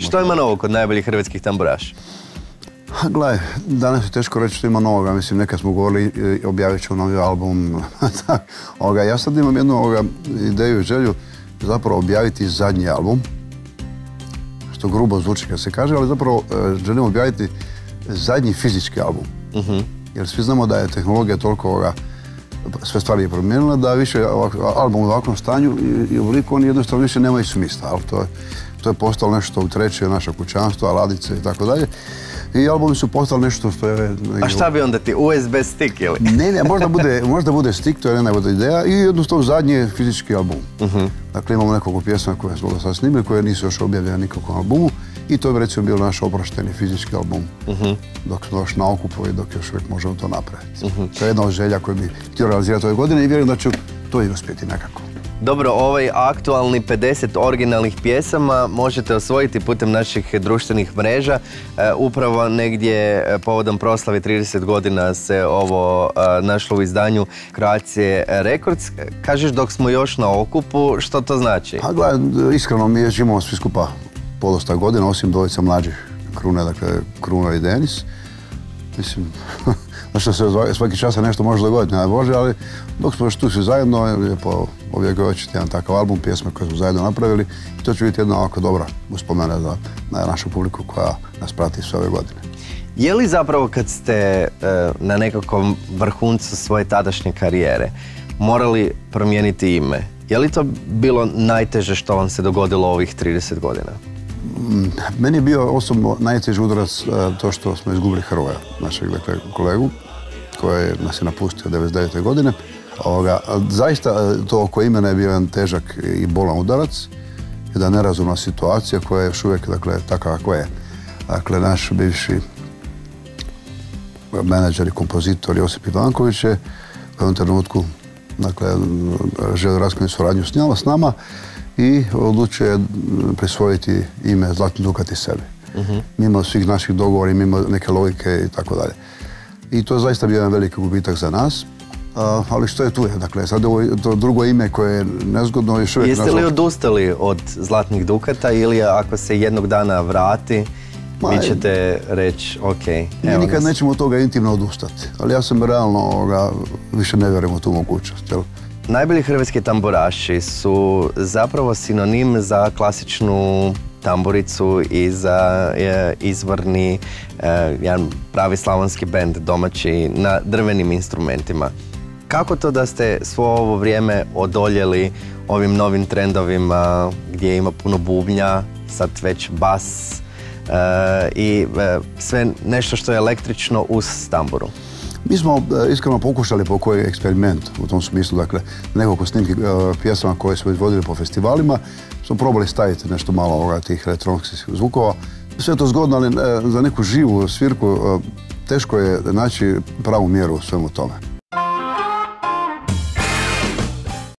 Što ima novo kod najboljih hrvatskih tamburaša? Gledaj, danas je teško reći što ima novoga. Mislim, nekad smo govorili, objavit ću novi album. Ja sad imam jednu ideju i želju zapravo objaviti zadnji album. Što grubo zvuči kad se kaže, ali zapravo želim objaviti zadnji fizički album. Jer svi znamo da je tehnologija toliko sve stvari je promijenila, da više album u ovakvom stanju i obliku oni jednostavno više nemaju smisla. To je postalo nešto treće naše kućanstvo, ladice i tako dalje. I albumi su postali nešto što je... A šta bi onda ti, USB stick ili? Ne, možda bude stick, to je jedna ideja, i jednostavno zadnji je fizički album. Dakle, imamo nekoliko pjesma koje smo do sad snimili, koje nisu još objavljene nikakvom albumu, i to bi recimo bio naš oprošteni fizički album, dok smo još na okupu i dok još uvijek možemo to napraviti. To je jedna od želja koju bi htio realizirati ove godine i vjerujem da ću to i uspjeti nekako. Dobro, ovaj aktualni 50 originalnih pjesama možete osvojiti putem naših društvenih mreža. Upravo negdje povodom proslave 30 godina se ovo našlo u izdanju Croatia Records. Kažeš dok smo još na okupu, što to znači? A gledaj, iskreno mi je živimo svi skupa podosta godina, osim dvojica mlađih Krune, dakle Kruno i Denis. Mislim, što se svaki čas nešto može dogoditi, ne Bože, ali dok smo još tu svi zajedno, lijepo ovjekovečiti jedan takav album, pjesme koje smo zajedno napravili, i to će biti jedna ovako dobra uspomena za našu publiku koja nas prati sve ove godine. Je li zapravo kad ste na nekakvom vrhuncu svoje tadašnje karijere morali promijeniti ime? Je li to bilo najteže što vam se dogodilo ovih 30 godina? Meni je bio osobno najteži udarac to što smo izgubili Hrvoja, našeg kolegu, koji nas je napustio 99. godine. Zaista to oko imena je bio jedan težak i bolan udarac, jedna nerazumna situacija koja je još uvijek takva kakva je. Dakle, naš bivši menadžer i kompozitor Josip Ivanković je u jednom trenutku želio raskinuti suradnju s nama i odlučio je prisvojiti ime Zlatni Dukat i sebi. Mimo svih naših dogovora i mimo neke logike i tako dalje. I to je zaista bio jedan veliki gubitak za nas. Ali što je tu je? Dakle, sad je to drugo ime koje je nezgodno još uvijek... Jeste li odustali od Zlatnih Dukata ili ako se jednog dana vrati, vi ćete reći, ok, mi nikad nećemo od toga intimno odustati. Ali ja sam realno više ne vjerujem u tu mogućnost. Najbolji hrvatski tamburaši su zapravo sinonim za klasičnu tamburicu i za izvorni, jedan pravi slavonski bend domaći na drvenim instrumentima. Kako to da ste svo ovo vrijeme odoljeli ovim novim trendovima gdje ima puno bubnja, sad već bas i sve nešto što je električno uz tamburu? Mi smo iskreno pokušali po koji eksperiment u tom smislu, dakle, nekoliko snimki pjesama koje smo izvodili po festivalima, smo probali staviti nešto malo tih elektronskih zvukova. Sve je to zgodno, ali za neku živu svirku teško je naći pravu mjeru u svemu tome.